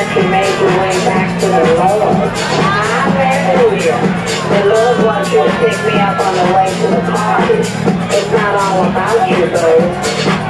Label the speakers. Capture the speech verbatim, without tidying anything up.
Speaker 1: that you made your way back to the Lord. Hallelujah. The Lord wants you to pick me up on the way to the party. It's not all about you, though.